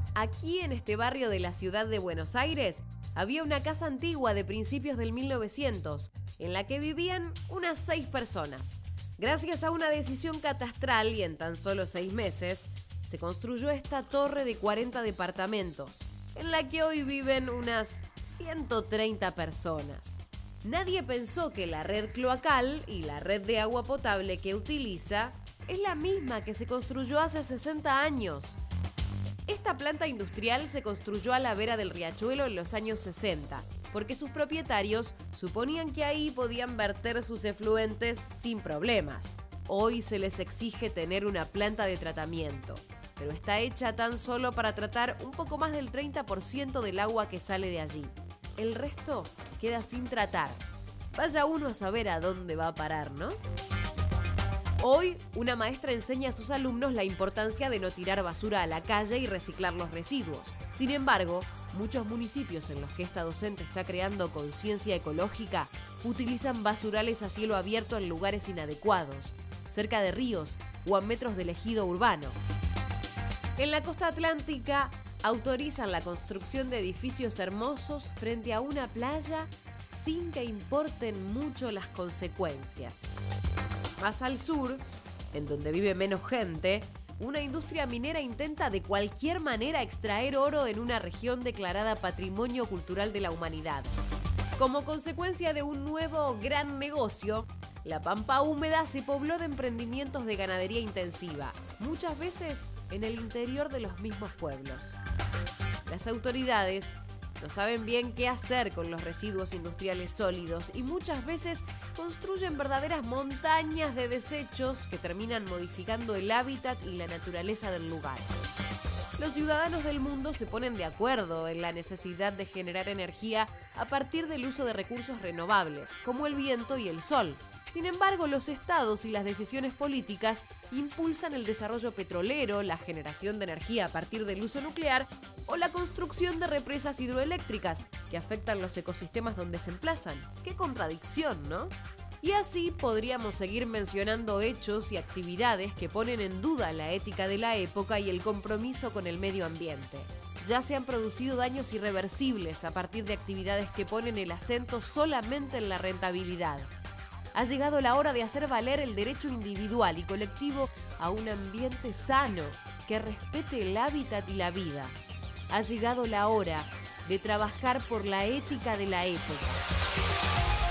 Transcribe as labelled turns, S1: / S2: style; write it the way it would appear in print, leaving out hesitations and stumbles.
S1: Aquí en este barrio de la ciudad de Buenos Aires había una casa antigua de principios del 1900 en la que vivían unas 6 personas. Gracias a una decisión catastral y en tan solo 6 meses, se construyó esta torre de 40 departamentos, en la que hoy viven unas 130 personas. Nadie pensó que la red cloacal y la red de agua potable que utiliza es la misma que se construyó hace 60 años. Esta planta industrial se construyó a la vera del riachuelo en los años 60, porque sus propietarios suponían que ahí podían verter sus efluentes sin problemas. Hoy se les exige tener una planta de tratamiento, pero está hecha tan solo para tratar un poco más del 30% del agua que sale de allí. El resto queda sin tratar. Vaya uno a saber a dónde va a parar, ¿no? Hoy, una maestra enseña a sus alumnos la importancia de no tirar basura a la calle y reciclar los residuos. Sin embargo, muchos municipios en los que esta docente está creando conciencia ecológica utilizan basurales a cielo abierto en lugares inadecuados, cerca de ríos o a metros del ejido urbano. En la costa atlántica, autorizan la construcción de edificios hermosos frente a una playa sin que importen mucho las consecuencias. Más al sur, en donde vive menos gente, una industria minera intenta de cualquier manera extraer oro en una región declarada Patrimonio Cultural de la Humanidad. Como consecuencia de un nuevo gran negocio, la pampa húmeda se pobló de emprendimientos de ganadería intensiva, muchas veces en el interior de los mismos pueblos. Las autoridades no saben bien qué hacer con los residuos industriales sólidos y muchas veces construyen verdaderas montañas de desechos que terminan modificando el hábitat y la naturaleza del lugar. Los ciudadanos del mundo se ponen de acuerdo en la necesidad de generar energía a partir del uso de recursos renovables, como el viento y el sol. Sin embargo, los estados y las decisiones políticas impulsan el desarrollo petrolero, la generación de energía a partir del uso nuclear o la construcción de represas hidroeléctricas que afectan los ecosistemas donde se emplazan. ¡Qué contradicción!, ¿no? Y así podríamos seguir mencionando hechos y actividades que ponen en duda la ética de la época y el compromiso con el medio ambiente. Ya se han producido daños irreversibles a partir de actividades que ponen el acento solamente en la rentabilidad. Ha llegado la hora de hacer valer el derecho individual y colectivo a un ambiente sano que respete el hábitat y la vida. Ha llegado la hora de trabajar por la ética de la época.